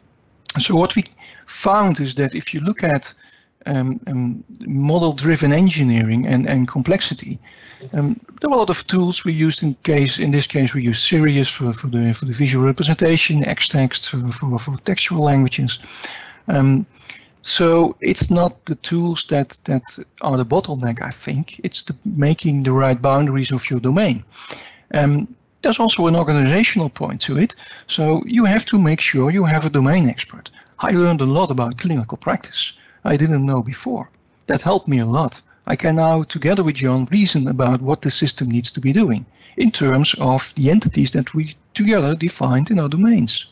So what we found is that if you look at Um, um, model-driven engineering and, and complexity. Um, there are a lot of tools we used. In case, in this case, we use Sirius for, for the for the visual representation, Xtext for, for for textual languages. Um, So it's not the tools that, that are the bottleneck, I think. It's the making the right boundaries of your domain. Um, there's also an organizational point to it. So you have to make sure you have a domain expert. I learned a lot about clinical practice I didn't know before. That helped me a lot. I can now, together with John, reason about what the system needs to be doing in terms of the entities that we together defined in our domains.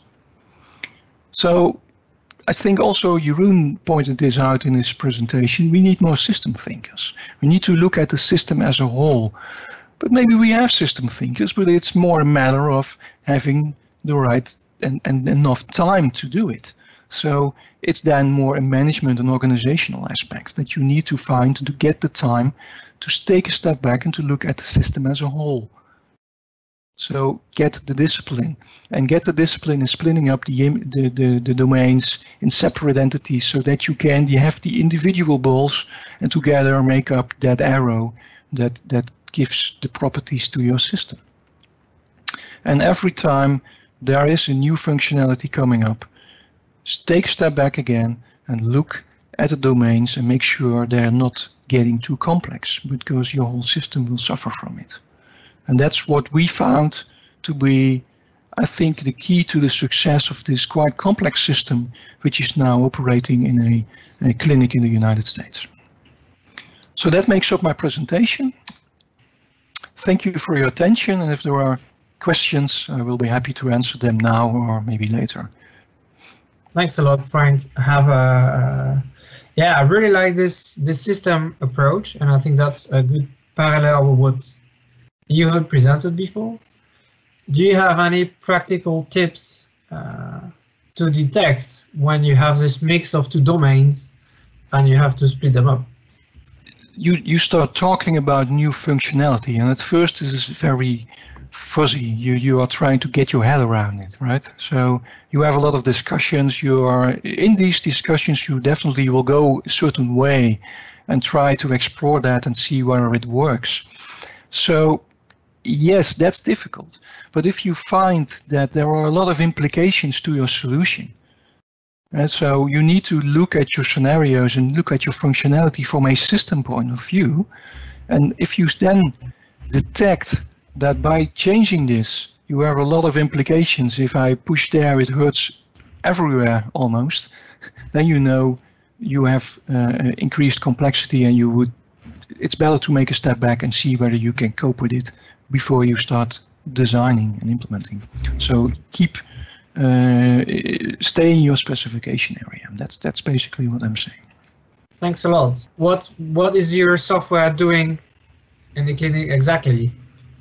So I think also Jeroen pointed this out in his presentation. We need more system thinkers. We need to look at the system as a whole. But maybe we have system thinkers, but it's more a matter of having the right and, and enough time to do it. So it's then more a management and organizational aspect that you need to find to get the time to take a step back and to look at the system as a whole. So get the discipline, and get the discipline in splitting up the, the, the, the domains in separate entities so that you can you have the individual balls and together make up that arrow that, that gives the properties to your system. And every time there is a new functionality coming up, take a step back again and look at the domains and make sure they're not getting too complex, because your whole system will suffer from it. And that's what we found to be, I think, the key to the success of this quite complex system, which is now operating in a, a clinic in the United States. So that makes up my presentation. Thank you for your attention, and if there are questions, I will be happy to answer them now or maybe later. Thanks a lot, Frank. I have a, uh, yeah, I really like this this system approach, and I think that's a good parallel with what you had presented before. Do you have any practical tips uh, to detect when you have this mix of two domains and you have to split them up? You you start talking about new functionality, and at first this is very fuzzy. You you are trying to get your head around it, right? So you have a lot of discussions. You are in these discussions. You definitely will go a certain way and try to explore that and see whether it works. So yes, that's difficult. But if you find that there are a lot of implications to your solution, and so you need to look at your scenarios and look at your functionality from a system point of view. And if you then detect that by changing this, you have a lot of implications. If I push there, it hurts everywhere almost. Then you know you have uh, increased complexity, and you would. It's better to make a step back and see whether you can cope with it before you start designing and implementing. So keep uh, stay in your specification area. That's that's basically what I'm saying. Thanks a lot. What what is your software doing in the clinic exactly?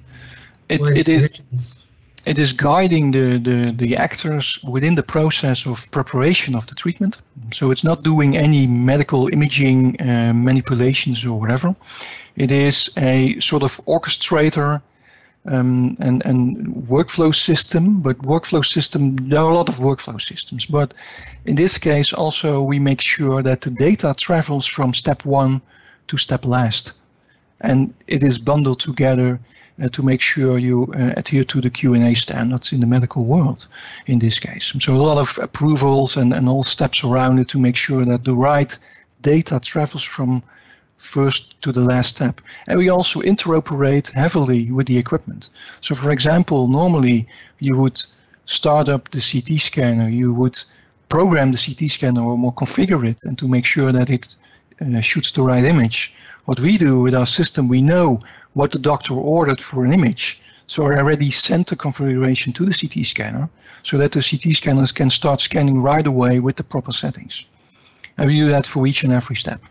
It, it is it is guiding the, the, the actors within the process of preparation of the treatment. So it's not doing any medical imaging uh, manipulations or whatever. It is a sort of orchestrator um, and, and workflow system, but workflow system, there are a lot of workflow systems, but in this case also we make sure that the data travels from step one to step last. And it is bundled together Uh, to make sure you uh, adhere to the Q and A standards in the medical world in this case. So a lot of approvals and, and all steps around it to make sure that the right data travels from first to the last step. And we also interoperate heavily with the equipment. So for example, normally you would start up the C T scanner, you would program the C T scanner or more configure it and to make sure that it uh, shoots the right image. What we do with our system, we know what the doctor ordered for an image. So I already sent the configuration to the C T scanner so that the C T scanners can start scanning right away with the proper settings. And we do that for each and every step.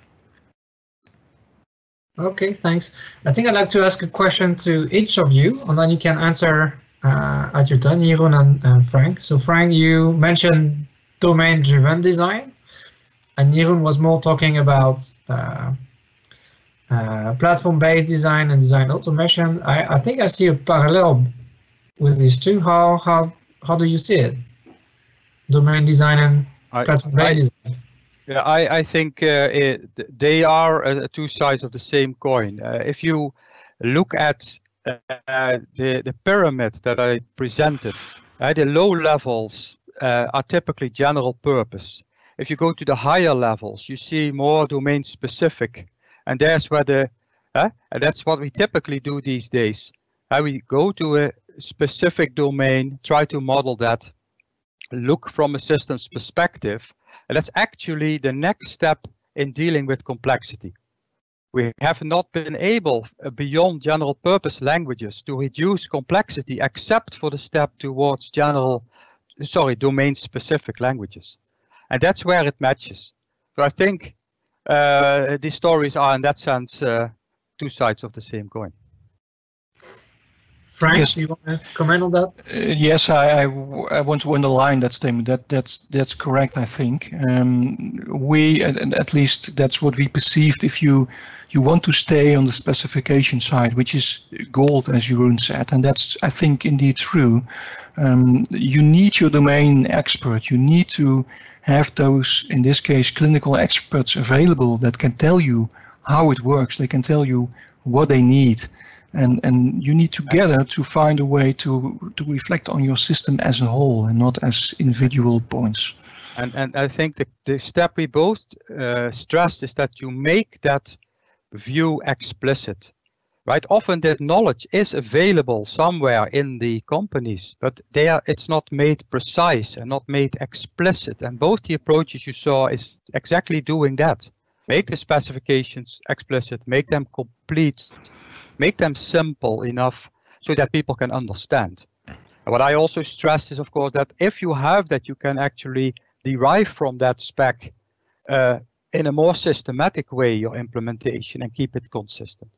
Okay, thanks. I think I'd like to ask a question to each of you, and then you can answer uh, at your turn, Jeroen and, and Frank. So Frank, you mentioned domain-driven design, and Jeroen was more talking about uh, Uh, platform-based design and design automation. I, I think I see a parallel with these two. How how how do you see it? Domain design and platform-based design. Yeah, I I think uh, it, they are uh, two sides of the same coin. Uh, if you look at uh, the the pyramid that I presented, uh, the low levels uh, are typically general purpose. if you go to the higher levels, you see more domain specific. And there's where the, uh, and that's what we typically do these days. Uh, we go to a specific domain, try to model that, look from a systems perspective. And that's actually the next step in dealing with complexity. We have not been able, uh, beyond general purpose languages, to reduce complexity except for the step towards general, sorry, domain specific languages. And that's where it matches. So I think uh, these stories are in that sense uh, two sides of the same coin. Frank, yes. do you want to comment on that? Uh, yes, I, I, I want to underline that statement. That that's that's correct. I think um, we, at, at least that's what we perceived. If you you want to stay on the specification side, which is gold, as Jeroen said, and that's I think indeed true. Um, you need your domain expert. You need to have those, in this case, clinical experts available that can tell you how it works. They can tell you what they need. And, and you need together to find a way to, to reflect on your system as a whole and not as individual points. And, and I think the, the step we both uh, stressed is that you make that view explicit, right? Often that knowledge is available somewhere in the companies, but they are, it's not made precise and not made explicit. And both the approaches you saw is exactly doing that. Make the specifications explicit, make them complete, make them simple enough so that people can understand. And what I also stress is, of course, that if you have that, you can actually derive from that spec uh, in a more systematic way your implementation and keep it consistent.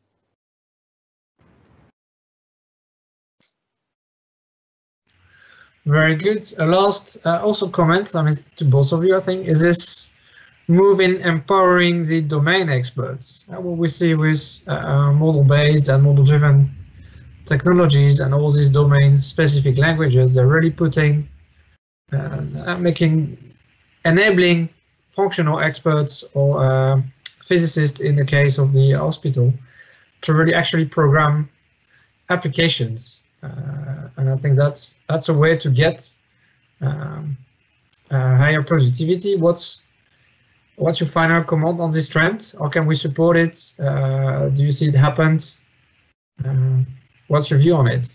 Very good. A last uh, also comment, I mean, to both of you, I think, is this move in empowering the domain experts. Uh, what we see with uh, model-based and model-driven technologies and all these domain-specific languages, they're really putting, uh, making, enabling functional experts or uh, physicists in the case of the hospital to really actually program applications. Uh, and I think that's that's a way to get um, uh, higher productivity. What's What's your final comment on this trend? How can we support it? Uh, do you see it happen? Uh, what's your view on it?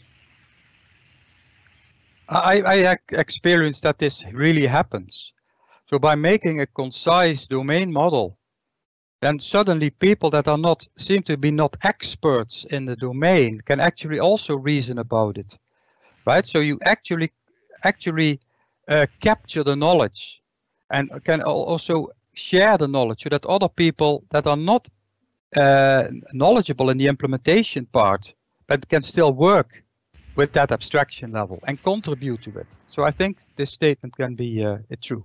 I, I experienced that this really happens. So by making a concise domain model, then suddenly people that are not, seem to be not experts in the domain can actually also reason about it, right? So you actually, actually uh, capture the knowledge and can also share the knowledge so that other people that are not uh, knowledgeable in the implementation part, but can still work with that abstraction level and contribute to it. So I think this statement can be uh, true.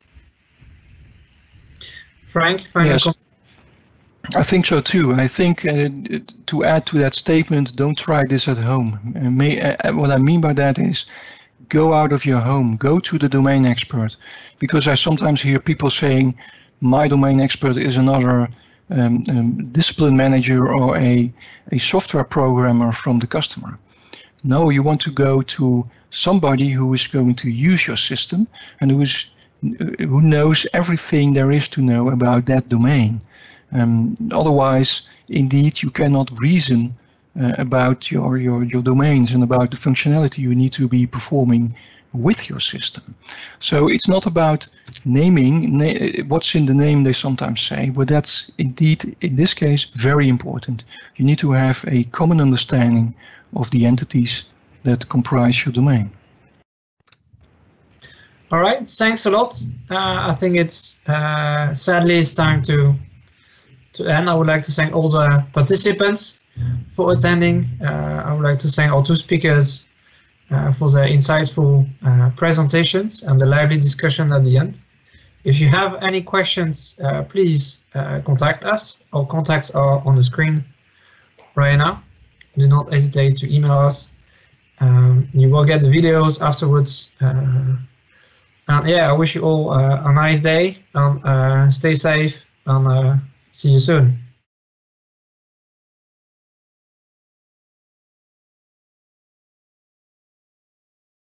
Frank, final yes, comment? I think so too. I think uh, to add to that statement, don't try this at home. Uh, may, uh, what I mean by that is go out of your home, go to the domain expert, because I sometimes hear people saying, my domain expert is another um, um, discipline manager or a, a software programmer from the customer. No, you want to go to somebody who is going to use your system and who is who knows everything there is to know about that domain. Um, otherwise, indeed, you cannot reason uh, about your, your, your domains and about the functionality you need to be performing with your system. So it's not about naming na what's in the name, they sometimes say, but that's indeed, in this case, very important. You need to have a common understanding of the entities that comprise your domain. All right, thanks a lot. Uh, I think it's uh, sadly it's time to to end. I would like to thank all the participants for attending. Uh, I would like to thank our two speakers uh, for their insightful uh, presentations and the lively discussion at the end. If you have any questions, uh, please uh, contact us. Our contacts are on the screen right now. Do not hesitate to email us. Um, you will get the videos afterwards. Uh, and yeah, I wish you all uh, a nice day and uh, stay safe and uh, see you soon.